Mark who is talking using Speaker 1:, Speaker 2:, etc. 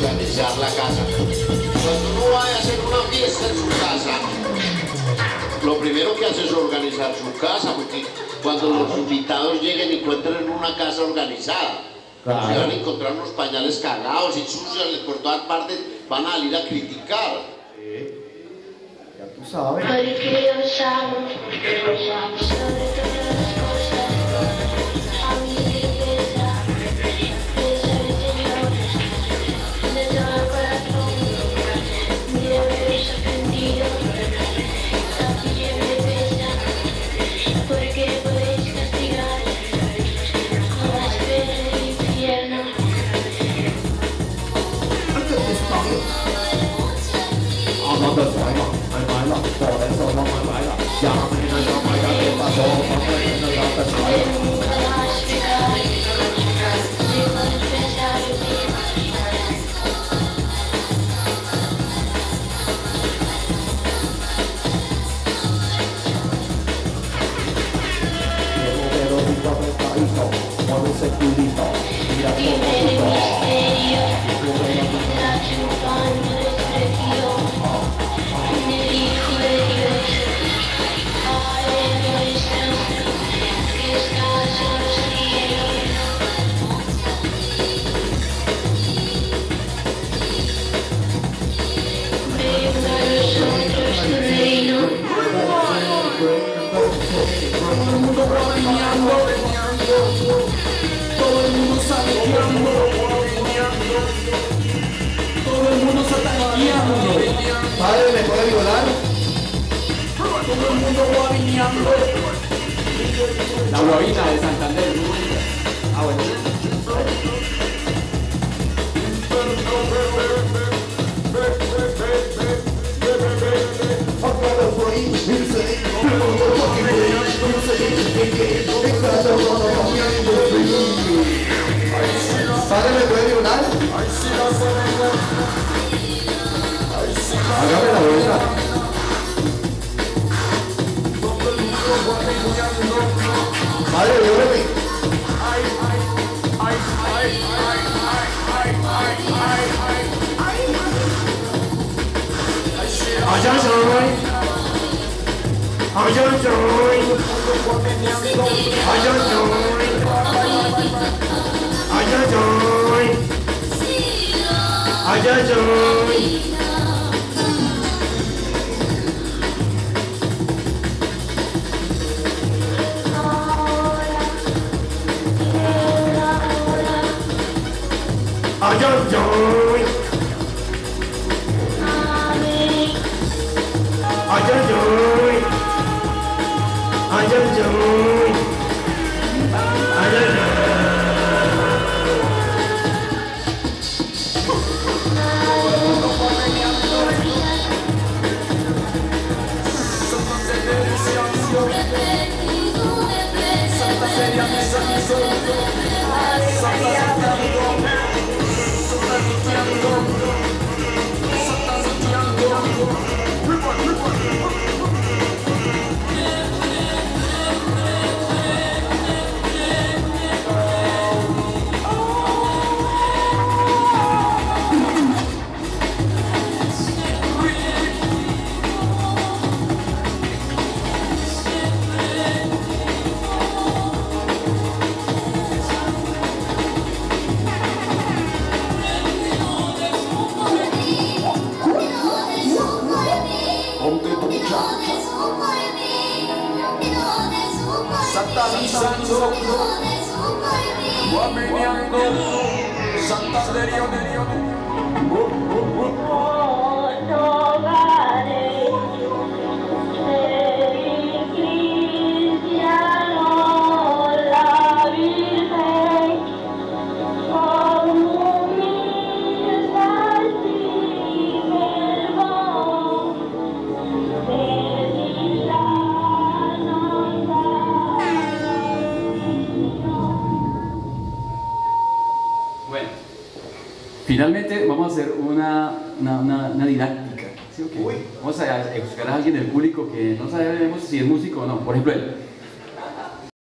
Speaker 1: organizar la casa. Cuando uno vaya a hacer una fiesta en su casa, lo primero que hace es organizar su casa, porque cuando los invitados lleguen y encuentren una casa organizada, claro, se van a encontrar unos pañales cagados y sucios por todas partes, van a salir a criticar.
Speaker 2: Sí. Ya tú sabes.
Speaker 3: Porque los amo sobre todas las cosas. A mi tristeza, besa el Señor, de todo corazón. Mi deber es ofendido, también me pesa, porque podéis castigar con las penas del infierno.
Speaker 4: Todo el mundo saqueando, todo el mundo saqueando.
Speaker 2: Padre, ¿me puede violar?
Speaker 4: Todo el mundo guavineando.
Speaker 5: La guabina de Santander. Ah, bueno.
Speaker 2: Padre, ¿me puede violar? Hágame la vuelta. Padre, vióleme.
Speaker 4: Allá soy. Allá soy. Allá soy. Allá soy. Allá soy. Allá soy. Allá soy. Allá soy. Allá soy. Satanizando, guapineando, Santanderio,
Speaker 5: Finalmente vamos a hacer una didáctica. ¿Sí, okay? Vamos a buscar a alguien del público que no sabemos si es músico o no. Por ejemplo, él.